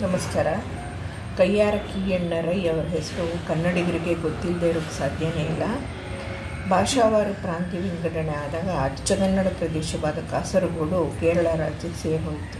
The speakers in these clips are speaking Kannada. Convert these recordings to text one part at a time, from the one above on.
ನಮಸ್ಕಾರ. ಕಯ್ಯಾರ ಕಿಞ್ಞಣ್ಣ ರೈ ಅವರ ಹೆಸರು ಕನ್ನಡಿಗರಿಗೆ ಗೊತ್ತಿಲ್ಲದೆ ಇರೋಕ್ಕೆ ಸಾಧ್ಯನೇ ಇಲ್ಲ. ಭಾಷಾವಾರು ಪ್ರಾಂತ್ಯ ವಿಂಗಡಣೆ ಆದಾಗ ಅಚ್ಚಗನ್ನಡ ಪ್ರದೇಶವಾದ ಕಾಸರಗೋಡು ಕೇರಳ ರಾಜ್ಯಕ್ಕೆ ಸೇರಿಹೋಯಿತು.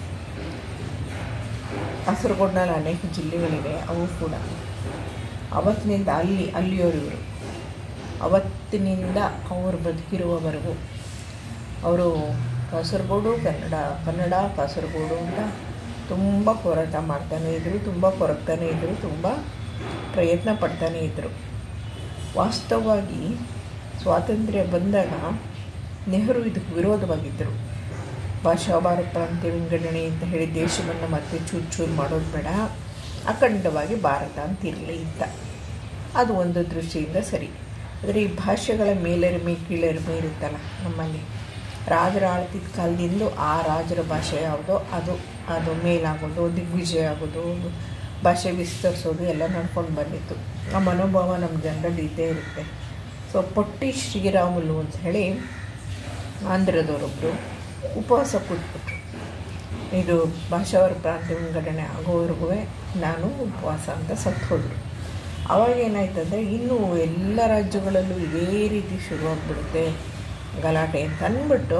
ಕಾಸರಗೋಡಿನಲ್ಲಿ ಅನೇಕ ಜಿಲ್ಲೆಗಳಿವೆ. ಅವು ಕೂಡ ಅವತ್ತಿನಿಂದ ಅಲ್ಲಿಯವರಿವರು ಅವತ್ತಿನಿಂದ ಅವರು ಬದುಕಿರುವವರೆಗೂ ಅವರು ಕಾಸರಗೋಡು ಕನ್ನಡ ಕಾಸರಗೋಡು ಅಂತ ತುಂಬ ಹೋರಾಟ ಮಾಡ್ತಾನೇ ಇದ್ದರು, ತುಂಬ ಕೊರಗ್ತಾನೇ ಇದ್ದರು, ತುಂಬ ಪ್ರಯತ್ನ ಪಡ್ತಾನೇ ಇದ್ದರು. ವಾಸ್ತವವಾಗಿ ಸ್ವಾತಂತ್ರ್ಯ ಬಂದಾಗ ನೆಹರು ಇದಕ್ಕೆ ವಿರೋಧವಾಗಿದ್ದರು. ಭಾಷಾವಾರು ಪ್ರಾಂತ್ಯ ವಿಂಗಡಣೆ ಅಂತ ಹೇಳಿ ದೇಶವನ್ನು ಮತ್ತೆ ಚೂರು ಮಾಡೋದು ಬೇಡ, ಅಖಂಡವಾಗಿ ಭಾರತ ಅಂತಿರಲಿ ಅಂತ. ಅದು ಒಂದು ದೃಷ್ಟಿಯಿಂದ ಸರಿ. ಆದರೆ ಈ ಭಾಷೆಗಳ ಮೇಲರಿಮೆ ಕೀಳರಿಮೆ ಇರುತ್ತಲ್ಲ, ನಮ್ಮಲ್ಲಿ ರಾಜರ ಆಳ್ತಿದ್ದ ಕಾಲದಿಂದ ಆ ರಾಜರ ಭಾಷೆ ಯಾವುದೋ ಅದು ಮೇಲಾಗೋದು, ದಿಗ್ವಿಜಯ ಆಗೋದು, ಭಾಷೆ ವಿಸ್ತರಿಸೋದು ಎಲ್ಲ ನಡ್ಕೊಂಡು ಬಂದಿತ್ತು. ಆ ಮನೋಭಾವ ನಮ್ಮ ಜನರಲ್ಲಿ ಇದ್ದೇ ಇರುತ್ತೆ. ಸೊ ಪೊಟ್ಟಿ ಶ್ರೀರಾಮುಲು ಅಂತ ಹೇಳಿ ಆಂಧ್ರದವರೊಬ್ಬರು ಉಪವಾಸ ಕೂತ್ಬಿಟ್ರು. ಇದು ಭಾಷಾವಾರು ಪ್ರಾಂತ್ಯ ವಿಂಗಡಣೆ ಆಗೋವರೆಗೂ ನಾನು ಉಪವಾಸ ಅಂತ ಸತ್ತು ಹೋದರು. ಆವಾಗ ಏನಾಯ್ತಂದರೆ ಇನ್ನೂ ಎಲ್ಲ ರಾಜ್ಯಗಳಲ್ಲೂ ಇದೇ ರೀತಿ ಶುರುವಾಗ್ಬಿಡುತ್ತೆ ಗಲಾಟೆ ಅಂತ ಅಂದ್ಬಿಟ್ಟು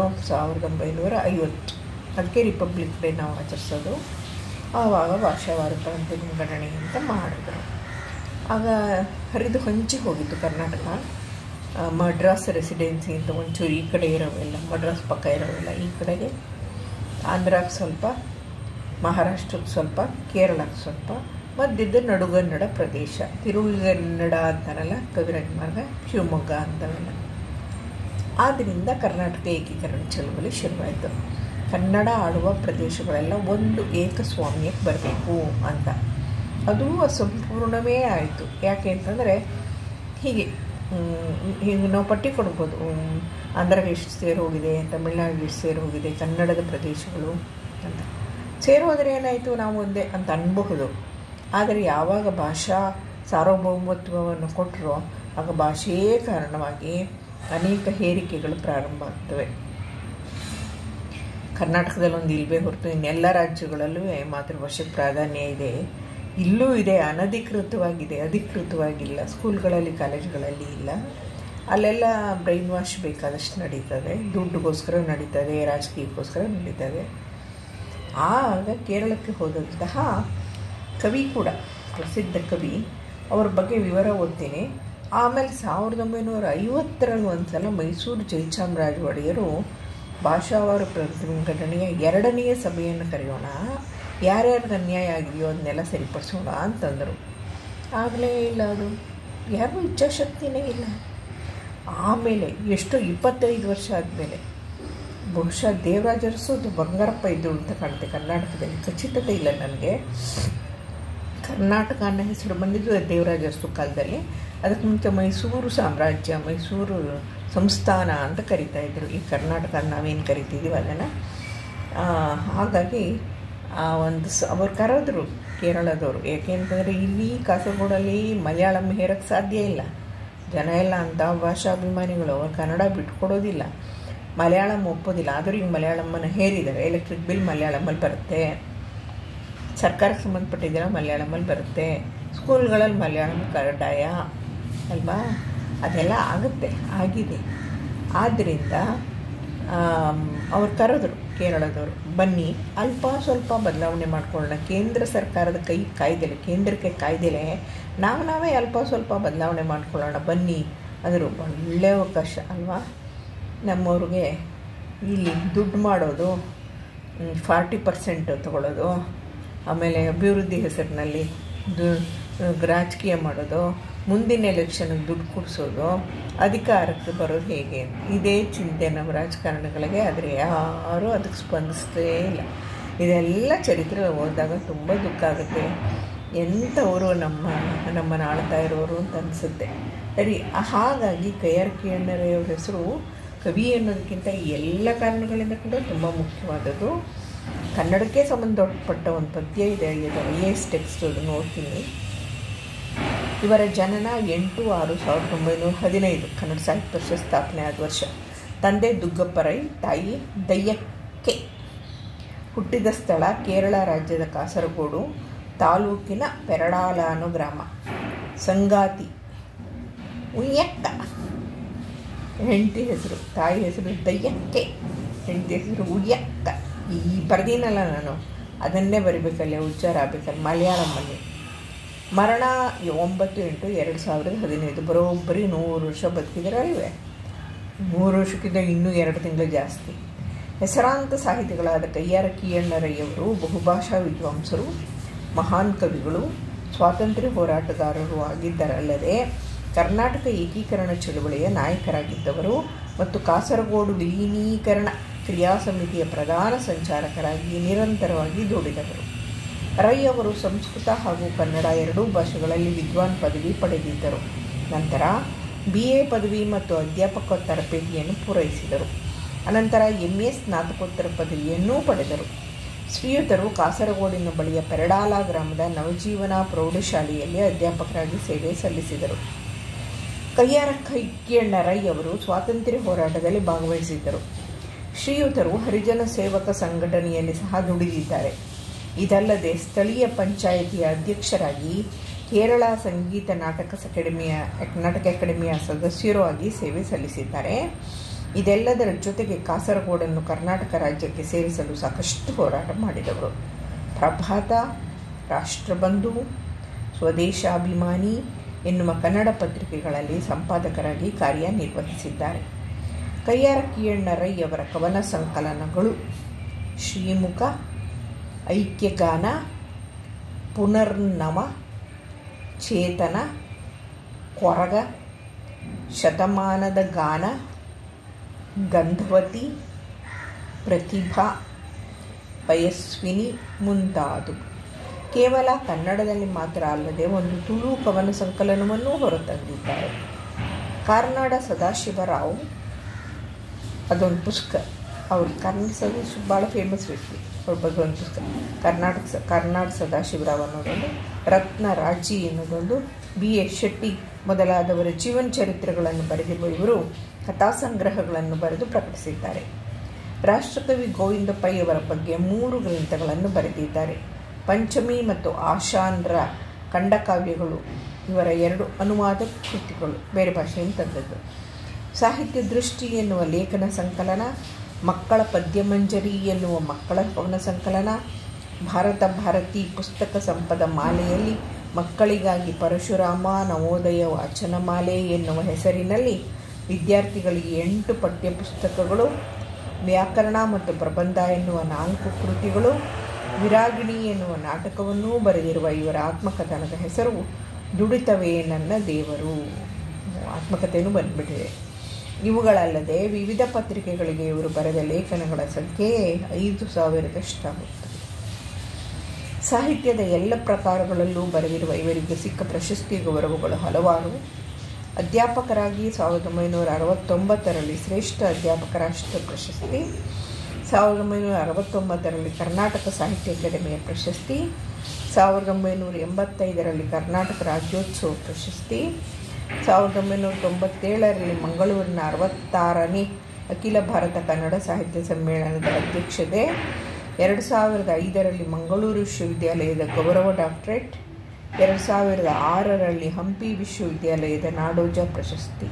1950 ಅದಕ್ಕೆ ರಿಪಬ್ಲಿಕ್ ಡೇ ನಾವು ಆಚರಿಸೋದು. ಆವಾಗ ಭಾಷಾವಾರು ಪ್ರಾಂತ್ಯ ವಿಂಗಡಣೆ ಅಂತ ಮಾಡಿದ್ರು. ಆಗ ಹರಿದು ಹಂಚಿ ಹೋಗಿತ್ತು ಕರ್ನಾಟಕ. ಮಡ್ರಾಸ್ ರೆಸಿಡೆನ್ಸಿ ಅಂತ ಒಂಚೂರು ಈ ಕಡೆ ಇರೋವೆಲ್ಲ, ಮಡ್ರಾಸ್ ಪಕ್ಕ ಇರೋವೆಲ್ಲ ಈ ಕಡೆಗೆ, ಆಂಧ್ರಕ್ಕೆ ಸ್ವಲ್ಪ, ಮಹಾರಾಷ್ಟ್ರಕ್ಕೆ ಸ್ವಲ್ಪ, ಕೇರಳಕ್ಕೆ ಸ್ವಲ್ಪ, ಮಧ್ಯದ ನಡುಗನ್ನಡ ಪ್ರದೇಶ, ತಿರುಗನ್ನಡ ಅಂತಾರಲ್ಲ ಕವಿರಾಜ ಮಾರ್ಗ, ಶಿವಮೊಗ್ಗ ಅಂತವೆಲ್ಲ. ಆದ್ದರಿಂದ ಕರ್ನಾಟಕ ಏಕೀಕರಣ ಚಳವಳಿ ಶುರುವಾಯಿತು. ಕನ್ನಡ ಆಡುವ ಪ್ರದೇಶಗಳೆಲ್ಲ ಒಂದು ಏಕಸ್ವಾಮ್ಯಕ್ಕೆ ಬರಬೇಕು ಅಂತ. ಅದು ಅಸಂಪೂರ್ಣವೇ ಆಯಿತು. ಯಾಕೆ ಅಂತಂದರೆ ಹೀಗೆ ನಾವು ಪಟ್ಟಿ ಕೊಡ್ಬೋದು. ಆಂಧ್ರಗೆ ಎಷ್ಟು ಸೇರೋಗಿದೆ, ತಮಿಳ್ನಾಡಿಗೆ ಎಷ್ಟು ಸೇರೋಗಿದೆ, ಕನ್ನಡದ ಪ್ರದೇಶಗಳು ಅಂತ ಸೇರೋದ್ರೆ ಏನಾಯಿತು, ನಾವು ಒಂದೇ ಅಂತ ಅನ್ಬಹುದು. ಆದರೆ ಯಾವಾಗ ಭಾಷಾ ಸಾರ್ವಭೌಮತ್ವವನ್ನು ಕೊಟ್ಟರೋ ಆಗ ಭಾಷೆಯೇ ಕಾರಣವಾಗಿ ಅನೇಕ ಹೇರಿಕೆಗಳು ಪ್ರಾರಂಭ ಆಗ್ತವೆ. ಕರ್ನಾಟಕದಲ್ಲಿ ಒಂದು ಇಲ್ವೇ ಹೊರತು ಇನ್ನೆಲ್ಲ ರಾಜ್ಯಗಳಲ್ಲೂ ಮಾತೃಭಾಷೆಗೆ ಪ್ರಾಧಾನ್ಯ ಇದೆ. ಇಲ್ಲೂ ಇದೆ, ಅನಧಿಕೃತವಾಗಿದೆ, ಅಧಿಕೃತವಾಗಿಲ್ಲ. ಸ್ಕೂಲ್ಗಳಲ್ಲಿ ಕಾಲೇಜುಗಳಲ್ಲಿ ಇಲ್ಲ. ಅಲ್ಲೆಲ್ಲ ಬ್ರೈನ್ ವಾಶ್ ಬೇಕಾದಷ್ಟು ನಡೀತದೆ, ದುಡ್ಡುಗೋಸ್ಕರ ನಡೀತದೆ, ರಾಜಕೀಯಕ್ಕೋಸ್ಕರ ನಡೀತದೆ. ಆಗ ಕೇರಳಕ್ಕೆ ಹೋದಂತಹ ಕವಿ ಕೂಡ, ಪ್ರಸಿದ್ಧ ಕವಿ, ಅವ್ರ ಬಗ್ಗೆ ವಿವರ ಓದ್ತೀನಿ. ಆಮೇಲೆ 1950ರಲ್ಲಿ ಒಂದು ಸಲ ಮೈಸೂರು ಜಯಚಾಮರಾಜ ಒಡೆಯರು ಭಾಷಾವಾರು ಪ್ರಾಂತ್ಯ ವಿಂಗಡಣೆಯ 2ನೇ ಸಭೆಯನ್ನು ಕರೆಯೋಣ, ಯಾರ್ಯಾರಿಗೆ ಅನ್ಯಾಯ ಆಗಿದೆಯೋ ಅದನ್ನೆಲ್ಲ ಸರಿಪಡಿಸೋಣ ಅಂತಂದರು. ಆಗಲೇ ಇಲ್ಲ, ಅದು ಯಾರಿಗೂ ಇಚ್ಛಾಶಕ್ತಿನೇ ಇಲ್ಲ. ಆಮೇಲೆ ಎಷ್ಟೋ 25 ವರ್ಷ ಆದಮೇಲೆ ಬಹುಶಃ ದೇವರಾಜ ಅರಸು ಬಂಗಾರಪ್ಪ ಇದ್ದರು ಅಂತ ಕಾಣುತ್ತೆ ಕರ್ನಾಟಕದಲ್ಲಿ, ಖಚಿತತೆ ಇಲ್ಲ ನನಗೆ. ಕರ್ನಾಟಕ ಅನ್ನೋ ಹೆಸರು ಬಂದಿದ್ದು ದೇವರಾಜ ಅರಸು ಕಾಲದಲ್ಲಿ. ಅದಕ್ಕೆ ಮುಂಚೆ ಮೈಸೂರು ಸಾಮ್ರಾಜ್ಯ, ಮೈಸೂರು ಸಂಸ್ಥಾನ ಅಂತ ಕರಿತಾ ಇದ್ದರು. ಈ ಕರ್ನಾಟಕ ನಾವೇನು ಕರಿತಿದ್ದೀವಿ ಅದನ್ನು. ಹಾಗಾಗಿ ಅವ್ರು ಕರೆದ್ರು ಕೇರಳದವರು. ಏಕೆಂತಂದರೆ ಇಲ್ಲಿ ಕಾಸರಗೋಡಲ್ಲಿ ಮಲಯಾಳಂ ಹೇರಕ್ಕೆ ಸಾಧ್ಯ ಇಲ್ಲ. ಜನ ಎಲ್ಲ ಅಂಥ ಭಾಷಾಭಿಮಾನಿಗಳು, ಅವ್ರು ಕನ್ನಡ ಬಿಟ್ಕೊಡೋದಿಲ್ಲ, ಮಲಯಾಳಂ ಒಪ್ಪೋದಿಲ್ಲ. ಆದರೂ ಈಗ ಮಲಯಾಳಮ್ಮನ್ನು ಹೇರಿದ್ದಾರೆ. ಎಲೆಕ್ಟ್ರಿಕ್ ಬಿಲ್ ಮಲಯಾಳಮಲ್ಲಿ ಬರುತ್ತೆ, ಸರ್ಕಾರಕ್ಕೆ ಸಂಬಂಧಪಟ್ಟಿದ್ದೆಲ್ಲ ಮಲಯಾಳಮಲ್ಲಿ ಬರುತ್ತೆ, ಸ್ಕೂಲ್ಗಳಲ್ಲಿ ಮಲಯಾಳಂ ಕಡ್ಡಾಯ ಅಲ್ವಾ, ಅದೆಲ್ಲ ಆಗಿದೆ. ಆದ್ದರಿಂದ ಅವ್ರು ಕರೆದ್ರು ಕೇರಳದವರು, ಬನ್ನಿ ಅಲ್ಪ ಸ್ವಲ್ಪ ಬದಲಾವಣೆ ಮಾಡ್ಕೊಳ್ಳೋಣ. ಕೇಂದ್ರ ಸರ್ಕಾರದ ಕಾಯ್ದೆಲೆ, ಕೇಂದ್ರಕ್ಕೆ ಕಾಯ್ದೆಲೆ ನಾವೇ ಅಲ್ಪ ಸ್ವಲ್ಪ ಬದಲಾವಣೆ ಮಾಡ್ಕೊಳ್ಳೋಣ ಬನ್ನಿ ಅಂದರು. ಒಳ್ಳೆಯ ಅವಕಾಶ ಅಲ್ವಾ ನಮ್ಮವ್ರಿಗೆ. ಇಲ್ಲಿ ದುಡ್ಡು ಮಾಡೋದು, 40% ತಗೊಳ್ಳೋದು, ಆಮೇಲೆ ಅಭಿವೃದ್ಧಿ ಹೆಸರಿನಲ್ಲಿ ರಾಜಕೀಯ ಮಾಡೋದು, ಮುಂದಿನ ಎಲೆಕ್ಷನ್ಗೆ ದುಡ್ಡು ಕೊಡಿಸೋದು, ಅಧಿಕಾರಕ್ಕೆ ಬರೋದು ಹೇಗೆ, ಇದೇ ಚಿಂತೆ ನಮ್ಮ ರಾಜಕಾರಣಿಗಳಿಗೆ. ಆದರೆ ಯಾರೂ ಅದಕ್ಕೆ ಸ್ಪಂದಿಸ್ತೇ ಇಲ್ಲ. ಇದೆಲ್ಲ ಚರಿತ್ರೆ ಓದಿದಾಗ ತುಂಬ ದುಃಖ ಆಗುತ್ತೆ. ಎಂಥವರು ನಮ್ಮನ್ನು ಆಳ್ತಾ ಇರೋರು ಅಂತ ಅನಿಸುತ್ತೆ. ಸರಿ, ಹಾಗಾಗಿ ಕಯ್ಯಾರ ಕಿಞ್ಞಣ್ಣ ರೈ ಅವ್ರ ಹೆಸರು ಕವಿ ಅನ್ನೋದಕ್ಕಿಂತ ಎಲ್ಲ ಕಾರಣಗಳಿಂದ ಕೂಡ ತುಂಬ ಮುಖ್ಯವಾದದ್ದು. ಕನ್ನಡಕ್ಕೆ ಸಂಬಂಧಪಟ್ಟ ಒಂದು ಪದ್ಯ ಇದೆ, ಇದು IAS ಟೆಕ್ಸ್ಟ್, ಅದು ನೋಡ್ತೀನಿ. ಇವರ ಜನನ 8/6/1915, ಕನ್ನಡ ಸಾಹಿತ್ಯ ಪರಿಷತ್ ಸ್ಥಾಪನೆ ಆದ ವರ್ಷ. ತಂದೆ ದುಗ್ಗಪ್ಪ ರೈ, ತಾಯಿ ದಯ್ಯಕ್ಕೆ. ಹುಟ್ಟಿದ ಸ್ಥಳ ಕೇರಳ ರಾಜ್ಯದ ಕಾಸರಗೋಡು ತಾಲೂಕಿನ ಪೆರಡಾಲ ಅನ್ನೋ ಗ್ರಾಮ. ಸಂಗಾತಿ ಉಯ್ಯಕ್ಕ, ಹೆಂಡತಿ ಹೆಸರು, ತಾಯಿ ಹೆಸರು ದಯ್ಯಕ್ಕೆ, ಹೆಂಡತಿ ಹೆಸರು ಉಯ್ಯಕ್ಕ. ಈ ಬರ್ದೀನಲ್ಲ ನಾನು, ಅದನ್ನೇ ಬರಿಬೇಕಲ್ಲ, ಉಚ್ಚಾರ ಆಗಬೇಕಲ್ಲ ಮಲಯಾಳಮಲ್ಲಿ. ಮರಣ 9/8/2015. ಬರೋಬ್ಬರಿ 100 ವರ್ಷ ಬದುಕಿದರಲ್ವೇ. 100 ವರ್ಷಕ್ಕಿಂತ ಇನ್ನೂ 2 ತಿಂಗಳು ಜಾಸ್ತಿ. ಹೆಸರಾಂತ ಸಾಹಿತಿಗಳಾದ ಕಯ್ಯಾರ ಕಿಯಣ್ಣರಯ್ಯವರು ಬಹುಭಾಷಾ ವಿದ್ವಾಂಸರು, ಮಹಾನ್ ಕವಿಗಳು, ಸ್ವಾತಂತ್ರ್ಯ ಹೋರಾಟಗಾರರು ಆಗಿದ್ದರಲ್ಲದೆ ಕರ್ನಾಟಕ ಏಕೀಕರಣ ಚಳುವಳಿಯ ನಾಯಕರಾಗಿದ್ದವರು ಮತ್ತು ಕಾಸರಗೋಡು ವಿಲೀನೀಕರಣ ಕ್ರಿಯಾ ಸಮಿತಿಯ ಪ್ರಧಾನ ಸಂಚಾಲಕರಾಗಿ ನಿರಂತರವಾಗಿ ದುಡಿದವರು. ರೈ ಅವರು ಸಂಸ್ಕೃತ ಹಾಗೂ ಕನ್ನಡ ಎರಡೂ ಭಾಷೆಗಳಲ್ಲಿ ವಿದ್ವಾನ್ ಪದವಿ ಪಡೆದಿದ್ದರು. ನಂತರ BA ಪದವಿ ಮತ್ತು ಅಧ್ಯಾಪಕ ತರಬೇತಿಯನ್ನು ಪೂರೈಸಿದರು. ಅನಂತರ MA ಸ್ನಾತಕೋತ್ತರ ಪದವಿಯನ್ನೂ ಪಡೆದರು. ಶ್ರೀಯುತರು ಕಾಸರಗೋಡಿನ ಬಳಿಯ ಪೆರಡಾಲ ಗ್ರಾಮದ ನವಜೀವನ ಪ್ರೌಢಶಾಲೆಯಲ್ಲಿ ಅಧ್ಯಾಪಕರಾಗಿ ಸೇವೆ ಸಲ್ಲಿಸಿದರು. ಕಯ್ಯಾರ ಕಿಯಣ್ಣರೈ ಅವರು ಸ್ವಾತಂತ್ರ್ಯ ಹೋರಾಟದಲ್ಲಿ ಭಾಗವಹಿಸಿದ್ದರು. ಶ್ರೀಯುತರು ಹರಿಜನ ಸೇವಕ ಸಂಘಟನೆಯಲ್ಲಿ ಸಹ ದುಡಿದಿದ್ದಾರೆ. ಇದಲ್ಲದೆ ಸ್ಥಳೀಯ ಪಂಚಾಯಿತಿಯ ಅಧ್ಯಕ್ಷರಾಗಿ ಕೇರಳ ಸಂಗೀತ ನಾಟಕ ಅಕಾಡೆಮಿಯ ಸದಸ್ಯರೂ ಆಗಿ ಸೇವೆ ಸಲ್ಲಿಸಿದ್ದಾರೆ. ಇದೆಲ್ಲದರ ಜೊತೆಗೆ ಕಾಸರಗೋಡನ್ನು ಕರ್ನಾಟಕ ರಾಜ್ಯಕ್ಕೆ ಸೇರಿಸಲು ಸಾಕಷ್ಟು ಹೋರಾಟ ಮಾಡಿದವರು. ಪ್ರಭಾತ, ರಾಷ್ಟ್ರಬಂಧು, ಸ್ವದೇಶಾಭಿಮಾನಿ ಎನ್ನುವ ಕನ್ನಡ ಪತ್ರಿಕೆಗಳಲ್ಲಿ ಸಂಪಾದಕರಾಗಿ ಕಾರ್ಯನಿರ್ವಹಿಸಿದ್ದಾರೆ. ಕಯ್ಯಾರ ಕಿಯಣ್ಣರೈ ಅವರ ಕವನ ಸಂಕಲನಗಳು ಶ್ರೀಮುಖ, ಐಕ್ಯಗಾನ, ಪುನರ್ನವ, ಚೇತನ, ಕೊರಗ, ಶತಮಾನದ ಗಾನ, ಗಂಧವತಿ, ಪ್ರತಿಭಾ, ಪಯಸ್ವಿನಿ ಮುಂತಾದವು. ಕೇವಲ ಕನ್ನಡದಲ್ಲಿ ಮಾತ್ರ ಅಲ್ಲದೆ ಒಂದು ತುಳು ಕವನ ಸಂಕಲನವನ್ನೂ ಹೊರತಂದಿದ್ದಾರೆ. ಕಾರ್ನಾಡ ಸದಾಶಿವರಾವ್, ಅದೊಂದು ಪುಸ್ತಕ. ಅವರು ಕನ್ನಡ ಸದಾಶಿವ ಭಾಳ ಫೇಮಸ್ ವ್ಯಕ್ತಿ, ಅವ್ರ ಬಗ್ಗೆ ಒಂದು ಪುಸ್ತಕ. ಕಾರ್ನಾಡ ಸದಾಶಿವರಾವ್ ಅನ್ನೋದೊಂದು, ರತ್ನ ರಾಜಿ ಅನ್ನೋದೊಂದು, BA ಶೆಟ್ಟಿ ಮೊದಲಾದವರ ಜೀವನ ಚರಿತ್ರೆಗಳನ್ನು ಬರೆದಿರುವ ಇವರು ಕಥಾಸಂಗ್ರಹಗಳನ್ನು ಬರೆದು ಪ್ರಕಟಿಸಿದ್ದಾರೆ. ರಾಷ್ಟ್ರಕವಿ ಗೋವಿಂದ ಪೈ ಅವರ ಬಗ್ಗೆ 3 ಗ್ರಂಥಗಳನ್ನು ಬರೆದಿದ್ದಾರೆ. ಪಂಚಮಿ ಮತ್ತು ಆಶಾನ್ರ ಖಂಡಕಾವ್ಯಗಳು ಇವರ 2 ಅನುವಾದ ಕೃತಿಗಳು, ಬೇರೆ ಭಾಷೆಯಿಂದ ತಂದದ್ದು. ಸಾಹಿತ್ಯ ದೃಷ್ಟಿ ಎನ್ನುವ ಲೇಖನ ಸಂಕಲನ, ಮಕ್ಕಳ ಪದ್ಯಮಂಜರಿ ಎನ್ನುವ ಮಕ್ಕಳ ಕವನ ಸಂಕಲನ, ಭಾರತ ಭಾರತಿ ಪುಸ್ತಕ ಸಂಪದ ಮಾಲೆಯಲ್ಲಿ ಮಕ್ಕಳಿಗಾಗಿ ಪರಶುರಾಮ ನವೋದಯ ವಾಚನ ಮಾಲೆ ಎನ್ನುವ ಹೆಸರಿನಲ್ಲಿ ವಿದ್ಯಾರ್ಥಿಗಳಿಗೆ 8 ಪಠ್ಯ ಪುಸ್ತಕಗಳು, ವ್ಯಾಕರಣ ಮತ್ತು ಪ್ರಬಂಧ ಎನ್ನುವ 4 ಕೃತಿಗಳು, ವಿರಾಗಿಣಿ ಎನ್ನುವ ನಾಟಕವನ್ನೂ ಬರೆದಿರುವ ಇವರ ಆತ್ಮಕಥನದ ಹೆಸರು ದುಡಿತವೇ ನನ್ನ ದೇವರು. ಆತ್ಮಕಥೆಯೂ ಬಂದ್ಬಿಟ್ಟಿದೆ. ಇವುಗಳಲ್ಲದೆ ವಿವಿಧ ಪತ್ರಿಕೆಗಳಿಗೆ ಇವರು ಬರೆದ ಲೇಖನಗಳ ಸಂಖ್ಯೆ 5,000ದಷ್ಟಾಗುತ್ತದೆ. ಸಾಹಿತ್ಯದ ಎಲ್ಲ ಪ್ರಕಾರಗಳಲ್ಲೂ ಬರೆದಿರುವ ಇವರಿಗೆ ಸಿಕ್ಕ ಪ್ರಶಸ್ತಿ ಗೌರವಗಳು ಹಲವಾರು. ಅಧ್ಯಾಪಕರಾಗಿ 1969ರಲ್ಲಿ ಶ್ರೇಷ್ಠ ಅಧ್ಯಾಪಕ ರಾಷ್ಟ್ರ ಪ್ರಶಸ್ತಿ, 1969ರಲ್ಲಿ ಕರ್ನಾಟಕ ಸಾಹಿತ್ಯ ಅಕಾಡೆಮಿಯ ಪ್ರಶಸ್ತಿ, 1985ರಲ್ಲಿ ಕರ್ನಾಟಕ ರಾಜ್ಯೋತ್ಸವ ಪ್ರಶಸ್ತಿ, 1997ರಲ್ಲಿ ಮಂಗಳೂರಿನ 66ನೇ ಅಖಿಲ ಭಾರತ ಕನ್ನಡ ಸಾಹಿತ್ಯ ಸಮ್ಮೇಳನದ ಅಧ್ಯಕ್ಷತೆ, 2005ರಲ್ಲಿ ಮಂಗಳೂರು ವಿಶ್ವವಿದ್ಯಾಲಯದ ಗೌರವ ಡಾಕ್ಟರೇಟ್, 2006ರಲ್ಲಿ ಹಂಪಿ ವಿಶ್ವವಿದ್ಯಾಲಯದ ನಾಡೋಜ ಪ್ರಶಸ್ತಿ.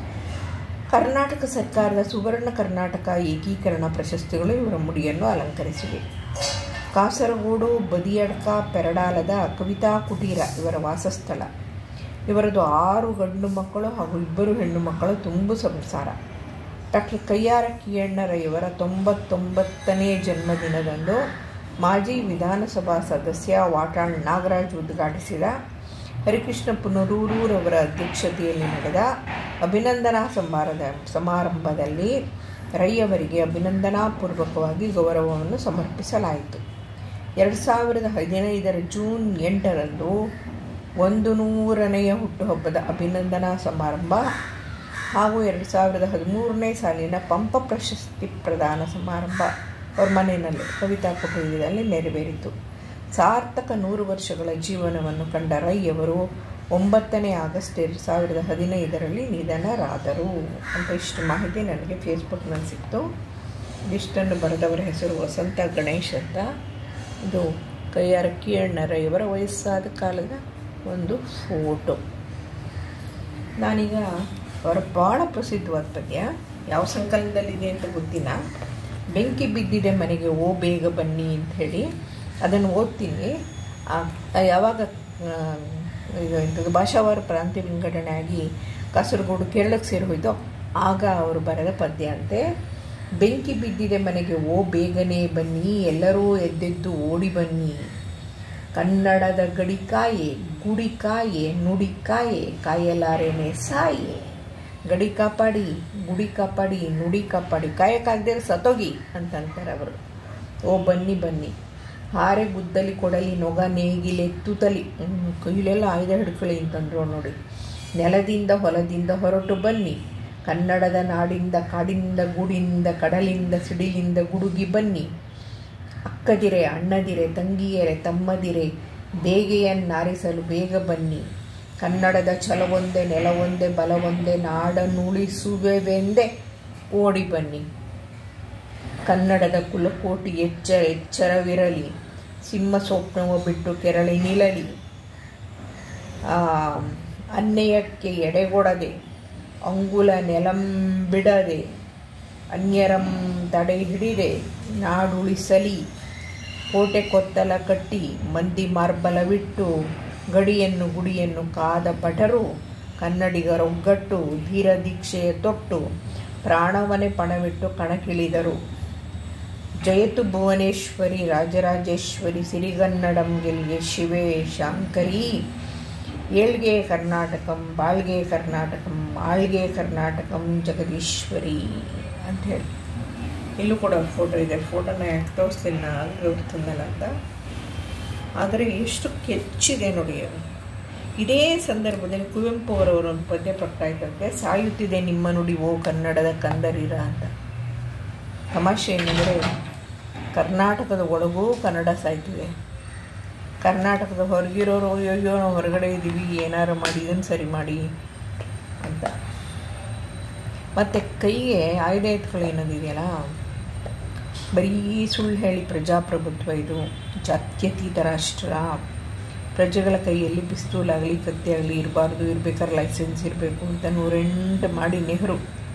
ಕರ್ನಾಟಕ ಸರ್ಕಾರದ ಸುವರ್ಣ ಕರ್ನಾಟಕ ಏಕೀಕರಣ ಪ್ರಶಸ್ತಿಗಳು ಇವರ ಮುಡಿಯನ್ನು ಅಲಂಕರಿಸಿವೆ. ಕಾಸರಗೋಡು ಬದಿಯಡ್ಕ ಪೆರಡಾಲದ ಕವಿತಾ ಕುಟೀರ ಇವರ ವಾಸಸ್ಥಳ. ಇವರದು 6 ಗಂಡು ಮಕ್ಕಳು ಹಾಗೂ 2 ಹೆಣ್ಣು ಮಕ್ಕಳು ತುಂಬು ಸಂಸಾರ. ಡಾಕ್ಟರ್ ಕಯ್ಯಾರ ಕಿಯಣ್ಣರಯ್ಯವರ 99ನೇ ಜನ್ಮದಿನದಂದು ಮಾಜಿ ವಿಧಾನಸಭಾ ಸದಸ್ಯ ವಾಟಾಳ್ ನಾಗರಾಜ್ ಉದ್ಘಾಟಿಸಿದ ಹರಿಕೃಷ್ಣ ಪುನರೂರವರ ಅಧ್ಯಕ್ಷತೆಯಲ್ಲಿ ನಡೆದ ಅಭಿನಂದನಾ ಸಮಾರಂಭದಲ್ಲಿ ರೈ ಅವರಿಗೆ ಅಭಿನಂದನಾ ಪೂರ್ವಕವಾಗಿ ಗೌರವವನ್ನು ಸಮರ್ಪಿಸಲಾಯಿತು. 2015ರ ಜೂನ್ 8ರಂದು 100ನೆಯ ಹುಟ್ಟುಹಬ್ಬದ ಅಭಿನಂದನಾ ಸಮಾರಂಭ ಹಾಗೂ 2013ನೇ ಸಾಲಿನ ಪಂಪ ಪ್ರಶಸ್ತಿ ಪ್ರದಾನ ಸಮಾರಂಭ ಅವ್ರ ಮನೆಯಲ್ಲಿ ಕವಿತಾ ಕುಟೀರದಲ್ಲಿ ನೆರವೇರಿತು. ಸಾರ್ಥಕ 100 ವರ್ಷಗಳ ಜೀವನವನ್ನು ಕಂಡ ರೈ ಅವರು 9ನೇ ಆಗಸ್ಟ್ 2015ರಲ್ಲಿ ನಿಧನರಾದರು ಅಂತ ಇಷ್ಟು ಮಾಹಿತಿ ನನಗೆ ಫೇಸ್ಬುಕ್ನಲ್ಲಿ ಸಿಕ್ತು. ಇದಿಷ್ಟನ್ನು ಬರೆದವರ ಹೆಸರು ವಸಂತ ಗಣೇಶ್ ಅಂತ. ಇದು ಕೈಯಾರ ಕಿಯಣ್ಣರ ಇವರ ವಯಸ್ಸಾದ ಕಾಲದ ಒಂದು ಫೋಟೋ. ನಾನೀಗ ಅವರ ಭಾಳ ಪ್ರಸಿದ್ಧವಾದ ಪದ್ಯ, ಯಾವ ಸಂಕಲನದಲ್ಲಿದೆ ಅಂತ ಗೊತ್ತಿಲ್ಲ. ಬೆಂಕಿ ಬಿದ್ದಿದೆ ಮನೆಗೆ ಓ ಬೇಗ ಬನ್ನಿ ಅಂತ ಹೇಳಿ ಅದನ್ನು ಓದ್ತೀನಿ. ಯಾವಾಗ ಭಾಷಾವಾರ ಪ್ರಾಂತ್ಯ ವಿಂಗಡಣೆ ಆಗಿ ಕಾಸರಗೋಡು ಕೇರಳಕ್ಕೆ ಸೇರಿ ಹೋಯ್ತು, ಆಗ ಅವರು ಬರೆದ ಪದ್ಯ ಅಂತೆ. ಬೆಂಕಿ ಬಿದ್ದಿದೆ ಮನೆಗೆ ಓ ಬೇಗನೆ ಬನ್ನಿ, ಎಲ್ಲರೂ ಎದ್ದೆದ್ದು ಓಡಿ ಬನ್ನಿ, ಕನ್ನಡದ ಗಡಿಕಾಯೆ ಗುಡಿಕಾಯೆ ನುಡಿಕಾಯೆ, ಕಾಯಲಾರೇನೆ ಸಾಯೆ, ಗಡಿ ಕಾಪಾಡಿ ಗುಡಿ ಕಾಪಾಡಿ ನುಡಿ ಕಾಪಾಡಿ, ಕಾಯಕ್ಕಾಗದೇ ಸತ್ತೋಗಿ ಅಂತಂತಾರೆ ಅವರು. ಓ ಬನ್ನಿ ಬನ್ನಿ, ಹಾರೆ ಗುದ್ದಲಿ ಕೊಡಲಿ ನೊಗ ನೇಗಿಲೆ ತುತಲಿ, ಕೈಲೆಲ್ಲ ಆಯುಧ ಹಿಡ್ಕೊಳ್ಳಿ ಅಂತಂದ್ರು ನೋಡಿ. ನೆಲದಿಂದ ಹೊಲದಿಂದ ಹೊರಟು ಬನ್ನಿ, ಕನ್ನಡದ ನಾಡಿಂದ ಕಾಡಿನಿಂದ ಗೂಡಿನಿಂದ ಕಡಲಿಂದ ಸಿಡಿಲಿಂದ ಗುಡುಗಿ ಬನ್ನಿ, ಅಕ್ಕದಿರೆ ಅಣ್ಣದಿರೆ ತಂಗಿಯರೆ ತಮ್ಮದಿರೆ ಬೇಗೆಯನ್ನಾರಿಸಲು ಬೇಗ ಬನ್ನಿ, ಕನ್ನಡದ ಛಲವೊಂದೇ ನೆಲವೊಂದೇ ಬಲವೊಂದೇ ನಾಡನ್ನುಳಿಸುವೆವೆಂದೇ ಓಡಿ ಬನ್ನಿ, ಕನ್ನಡದ ಕುಲಕೋಟಿ ಎಚ್ಚರವಿರಲಿ, ಸಿಂಹ ಸ್ವಪ್ನವ ಬಿಟ್ಟು ಕೆರಳಿ ನಿಲ್ಲಲಿ, ಅನ್ಯಯಕ್ಕೆ ಎಡೆಗೊಡದೆ ಅಂಗುಲ ನೆಲಂ ಬಿಡದೆ, ಅನ್ಯರಂ ತಡೆ ಹಿಡಿದೆ ನಾಡುಳಿಸಲಿ, ಕೋಟೆ ಕೊತ್ತಲ ಕಟ್ಟಿ ಮಂದಿ ಮಾರ್ಬಲವಿಟ್ಟು, ಗಡಿಯನ್ನು ಗುಡಿಯನ್ನು ಕಾದ ಪಟರು ಕನ್ನಡಿಗರೊಗ್ಗಟ್ಟು, ಧೀರ ದೀಕ್ಷೆಯ ತೊಟ್ಟು ಪ್ರಾಣವನೆ ಪಣವಿಟ್ಟು ಕಣಕಿಳಿದರು. ಜಯತು ಭುವನೇಶ್ವರಿ ರಾಜರಾಜೇಶ್ವರಿ ಸಿರಿಗನ್ನಡಂ ಗೆಲ್ಗೆ ಶಿವೆ ಶಾಂಕರಿ, ಏಳ್ಗೆ ಕರ್ನಾಟಕಂ ಬಾಳ್ಗೆ ಕರ್ನಾಟಕಂ ಆಳ್ಗೆ ಕರ್ನಾಟಕಂ ಜಗದೀಶ್ವರಿ ಅಂತ ಹೇಳಿ. ಇಲ್ಲೂ ಕೂಡ ಫೋಟೋ ಇದೆ. ಫೋಟೋನ ಯಾಕೆ ತೋರಿಸ್ಲಿಲ್ಲ ಗುರ್ತಂದಲ್ಲ ಅಂತ. ಆದರೆ ಎಷ್ಟು ಕೆಚ್ಚಿದೆ ನೋಡಿ. ಇದೇ ಸಂದರ್ಭದಲ್ಲಿ ಕುವೆಂಪು ಅವರವರು ಒಂದು ಪದ್ಯ ಪ್ರಕಟ ಆಯ್ತಂತೆ, ಸಾಯುತ್ತಿದೆ ನಿಮ್ಮ ನುಡಿ ಓ ಕನ್ನಡದ ಕಂದರಿರ ಅಂತ. ತಮಾಷೆ ಏನಂದರೆ ಕರ್ನಾಟಕದ ಒಳಗೂ ಕನ್ನಡ ಸಾಯ್ತಿದೆ, ಕರ್ನಾಟಕದ ಹೊರಗಿರೋರು ಅಯ್ಯೋ ನಾವು ಹೊರಗಡೆ ಇದ್ದೀವಿ ಏನಾರು ಮಾಡಿ ಇದನ್ನು ಸರಿ ಮಾಡಿ ಅಂತ. ಮತ್ತು ಕೈಗೆ ಆಯುಧ ಎತ್ಕೊಳ್ಳೇನೋದಿದೆಯಲ್ಲ, ಬರೀ ಸುಳ್ಳು ಹೇಳಿ ಪ್ರಜಾಪ್ರಭುತ್ವ ಇದು, ಜಾತ್ಯತೀತ ರಾಷ್ಟ್ರ, ಪ್ರಜೆಗಳ ಕೈಯಲ್ಲಿ ಪಿಸ್ತೂಲಾಗಲಿ ಕತ್ತಿ ಆಗಲಿ ಇರಬಾರ್ದು, ಇರ್ಬೇಕಾದ್ರೆ ಲೈಸೆನ್ಸ್ ಇರಬೇಕು ಅಂತ 108 ಮಾಡಿ ನೆಹರು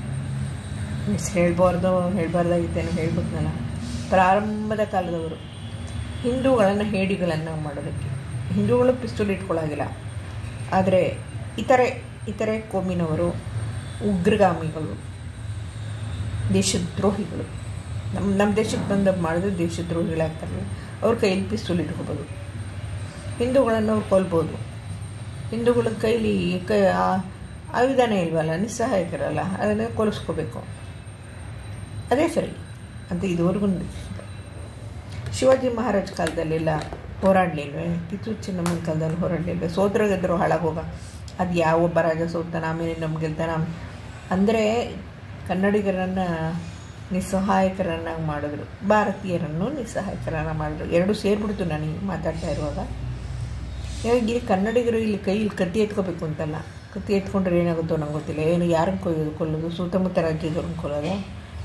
ಹೇಳ್ಬಾರ್ದಾಗಿತ್ತೇನೋ ಹೇಳ್ಬಿಟ್ನಲ್ಲ. ಪ್ರಾರಂಭದ ಕಾಲದವರು ಹಿಂದೂಗಳನ್ನು ಹೇಡಿಗಳನ್ನು ಮಾಡೋದಕ್ಕೆ, ಹಿಂದೂಗಳು ಪಿಸ್ತೂಲ್ ಇಟ್ಕೊಳ್ಳೋದಿಲ್ಲ, ಆದರೆ ಇತರೆ ಕೋಮಿನವರು ಉಗ್ರಗಾಮಿಗಳು, ದೇಶದ್ರೋಹಿಗಳು, ನಮ್ಮ ದೇಶಕ್ಕೆ ಬಂದು ಮಾಡಿದ್ರೆ ದೇಶದ್ರೋಹಿಗಳಾಗ್ತಾರೆ. ಅವ್ರ ಕೈಯಲ್ಲಿ ಪಿಸ್ತೂಲ್ ಇಟ್ಕೋಬೋದು, ಹಿಂದೂಗಳನ್ನು ಅವ್ರು ಕೊಲ್ಬೋದು. ಹಿಂದೂಗಳ ಕೈಲಿ ಆಯುಧನೇ ಇಲ್ವಲ್ಲ, ನಿಸ್ಸಹಾಯಕರಲ್ಲ, ಅದನ್ನು ಕೊಲಿಸ್ಕೋಬೇಕು, ಅದೇ ಸರಿ ಅಂತ ಇದುವರೆಗೂ. ಶಿವಾಜಿ ಮಹಾರಾಜ್ ಕಾಲದಲ್ಲೆಲ್ಲ ಹೋರಾಡಲಿಲ್ವೇ? ಕಿತ್ತೂರು ಚೆನ್ನಮ್ಮನ ಕಾಲದಲ್ಲಿ ಹೋರಾಡಲಿಲ್ವೇ? ಸೋತ್ರ ಗೆದ್ದರು ಹಾಳಾಗೋಗ, ಅದು ಯಾವೊಬ್ಬ ರಾಜ ಸೋತಾನ ಆಮೇಲೆ ನಮ್ಗೆ ಗೆಲ್ತಾನ ಅಂದರೆ ಕನ್ನಡಿಗರನ್ನು ನಿಸ್ಸಹಾಯಕರನ್ನಾಗಿ ಮಾಡಿದ್ರು, ಭಾರತೀಯರನ್ನು ನಿಸ್ಸಹಾಯಕರನ್ನ ಮಾಡಿದ್ರು. ಎರಡೂ ಸೇರಿಬಿಡ್ತು ನನಗೆ ಮಾತಾಡ್ತಾ ಇರುವಾಗ. ಇಲ್ಲಿ ಕನ್ನಡಿಗರು ಇಲ್ಲಿ ಕೈಯಲ್ಲಿ ಕತ್ತಿ ಎತ್ಕೋಬೇಕು ಅಂತಲ್ಲ, ಕತ್ತಿ ಎತ್ಕೊಂಡ್ರೆ ಏನಾಗುತ್ತೋ ನಂಗೆ ಗೊತ್ತಿಲ್ಲ. ಏನು ಯಾರನ್ನು ಕೊಲ್ಲೋದು? ಸುತ್ತಮುತ್ತ ರಾಜ್ಯದವ್ರನ್ನ ಕೊಲ್ಲೋದು?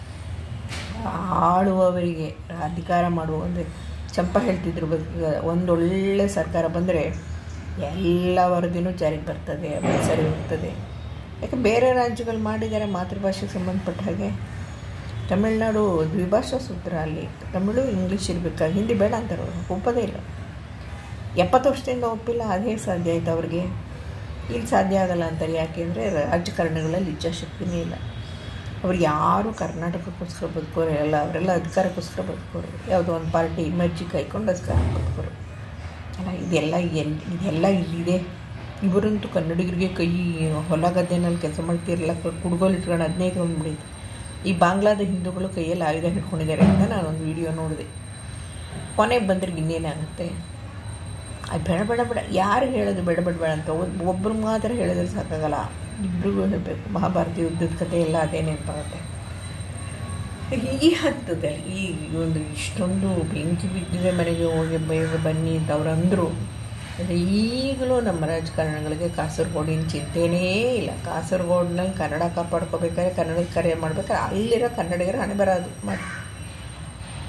ಆಳುವವರಿಗೆ ಅಧಿಕಾರ ಮಾಡುವ ಅಂದರೆ ಚಂಪ ಹೇಳ್ತಿದ್ರು, ಒಂದೊಳ್ಳೆ ಸರ್ಕಾರ ಬಂದರೆ ಎಲ್ಲ ವರದಿನೂ ಜಾರಿಗೆ ಬರ್ತದೆ, ಸರಿ ಹೋಗ್ತದೆ. ಯಾಕೆ ಬೇರೆ ರಾಜ್ಯಗಳು ಮಾಡಿದ್ದಾರೆ ಮಾತೃಭಾಷೆಗೆ ಸಂಬಂಧಪಟ್ಟ ಹಾಗೆ. ತಮಿಳ್ನಾಡು ದ್ವಿಭಾಷಾ ಸೂತ್ರ, ಅಲ್ಲಿ ತಮಿಳು ಇಂಗ್ಲೀಷ್ ಇರಬೇಕಾಗಿ ಹಿಂದಿ ಬೇಡ ಅಂತಾರೆ, ಅವರು ಒಪ್ಪೋದೇ ಇಲ್ಲ. 70 ವರ್ಷದಿಂದ ಒಪ್ಪಿಲ್ಲ, ಅದೇ ಸಾಧ್ಯ ಆಯಿತು ಅವ್ರಿಗೆ. ಇಲ್ಲಿ ಸಾಧ್ಯ ಆಗಲ್ಲ ಅಂತಾರೆ. ಯಾಕೆಂದರೆ ರಾಜಕಾರಣಿಗಳಲ್ಲಿ ಇಚ್ಛಾಶಕ್ತಿನೇ ಇಲ್ಲ. ಅವ್ರಿಗೆ ಯಾರು ಕರ್ನಾಟಕಕ್ಕೋಸ್ಕರ ಬದುಕೋರು ಎಲ್ಲ, ಅವರೆಲ್ಲ ಅಧಿಕಾರಕ್ಕೋಸ್ಕರ ಬದುಕೋರು. ಯಾವುದೋ ಒಂದು ಪಾರ್ಟಿ ಮರ್ಜಿ ಕಾಯ್ಕೊಂಡು ಅಧಿಕಾರ ಬದುಕೋರು ಅಲ್ಲ. ಇದೆಲ್ಲ ಇಲ್ಲಿದೆ. ಇವರಂತೂ ಕನ್ನಡಿಗರಿಗೆ ಕೈ ಹೊಲ ಗದ್ದೆನಲ್ಲಿ ಕೆಲಸ ಮಾಡ್ತಿರಲ್ಲ, ಕುಡ್ಗೋಲು ಇಟ್ಕೊಂಡು 15 ಬಂದುಬಿಡಿತು. ಈ ಬಾಂಗ್ಲಾದ ಹಿಂದೂಗಳು ಕೈಯಲ್ಲಿ ಆಯುಧ ಹಿಡ್ಕೊಂಡಿದ್ದಾರೆ ಅಂತ ನಾನೊಂದು ವಿಡಿಯೋ ನೋಡಿದೆ. ಕೊನೆಗೆ ಬಂದ್ರೆ ಇನ್ನೇನಾಗುತ್ತೆ? ಅದು ಬೇಡ ಯಾರಿಗೆ ಹೇಳೋದು ಬೇಡ ಅಂತ ಒಬ್ಬರು ಮಾತ್ರ ಹೇಳಿದ್ರೆ ಸಾಕಾಗಲ್ಲ, ಇಬ್ಬರಿಗೂ ಹೇಳಬೇಕು. ಮಹಾಭಾರತ ಯುದ್ಧದ ಕಥೆ ಎಲ್ಲ ಅದೇ ನೆನಪಾಗುತ್ತೆ. ಈ ಹಂತದಲ್ಲಿ ಈ ಒಂದು ಇಷ್ಟೊಂದು ಬೆಂಕಿ ಬಿದ್ದಿದೆ ಮನೆಗೆ ಹೋಗಿ ಬೇಗ ಬನ್ನಿ ಅಂತ ಅವ್ರು ಅಂದರು. ಆದರೆ ಈಗಲೂ ನಮ್ಮ ರಾಜಕಾರಣಗಳಿಗೆ ಕಾಸರಗೋಡಿನ ಚಿಂತೆನೇ ಇಲ್ಲ. ಕಾಸರಗೋಡಿನಲ್ಲಿ ಕನ್ನಡ ಕಾಪಾಡ್ಕೋಬೇಕಾದ್ರೆ, ಕನ್ನಡದ ಕರೆ ಮಾಡ್ಬೇಕಾದ್ರೆ ಅಲ್ಲಿರೋ ಕನ್ನಡಿಗರ ಹಣೆ ಬರೋದು ಮಾಡಿ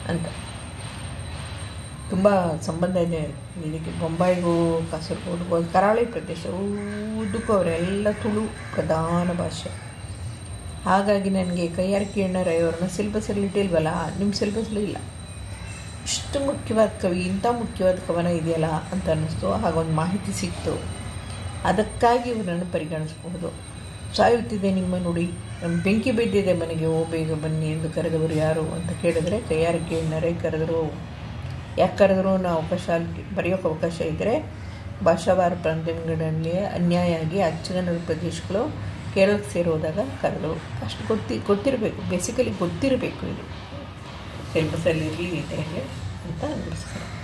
ಅಂತ. ತುಂಬ ಸಂಬಂಧ ಇದೆ ಇದಕ್ಕೆ. ಬೊಂಬಾಯಿಗೂ ಕಾಸರಗೋಡಿಗೂ ಅದು ಕರಾವಳಿ ಪ್ರದೇಶ, ಉದ್ದಕ್ಕೂ ಅವರೆಲ್ಲ ತುಳು ಪ್ರಧಾನ ಭಾಷೆ. ಹಾಗಾಗಿ ನನಗೆ ಕೈಯಾರಿಕೆ ಅಣ್ಣಾವ್ರನ್ನ ಸಿಲೆಬಸ್ಸಲ್ಲಿ ಇಟ್ಟಿಲ್ವಲ್ಲ, ನಿಮ್ಮ ಸಿಲೆಬಸ್ಸಲ್ಲಿ ಇಲ್ಲ, ಇಷ್ಟು ಮುಖ್ಯವಾದ ಕವಿ, ಇಂಥ ಮುಖ್ಯವಾದ ಕವನ ಇದೆಯಲ್ಲ ಅಂತ ಅನ್ನಿಸ್ತು. ಹಾಗೊಂದು ಮಾಹಿತಿ ಸಿಕ್ತು. ಅದಕ್ಕಾಗಿ ಇವರನ್ನು ಪರಿಗಣಿಸಬಹುದು. ಸಾಯುತ್ತಿದೆ ನಿಮ್ಮ ನುಡಿ, ನಮ್ಮ ಬೆಂಕಿ ಬಿದ್ದಿದೆ ಮನೆಗೆ, ಓ ಬೇಗ ಬನ್ನಿ ಎಂದು ಕರೆದವರು ಯಾರು ಅಂತ ಕೇಳಿದ್ರೆ ಕೈಯಾರಿಕೆ ಅಣ್ಣಾವ್ರೇ ಕರೆದರು. ಯಾಕೆ ಕರೆದ್ರು ಅನ್ನೋ ಅವಕಾಶ ಬರೆಯೋಕ್ಕೆ ಅವಕಾಶ ಇದ್ದರೆ, ಭಾಷಾವಾರ ಪ್ರಾಂತ್ಯಗಳಲ್ಲಿ ಅನ್ಯಾಯ ಆಗಿ ಅಚ್ಚಗನ್ನಡ ಪ್ರದೇಶಗಳು ಕೇರಳಕ್ಕೆ ಸೇರೋದಾಗ ಕರೆದರು. ಅಷ್ಟು ಗೊತ್ತಿರಬೇಕು, ಬೇಸಿಕಲಿ ಗೊತ್ತಿರಬೇಕು ಇದು ಸಿಲೆಬಸ್ಸಲ್ಲಿ ಇರಲಿ ಇದೆ ಅಂತ ನಮಸ್ಕಾರ.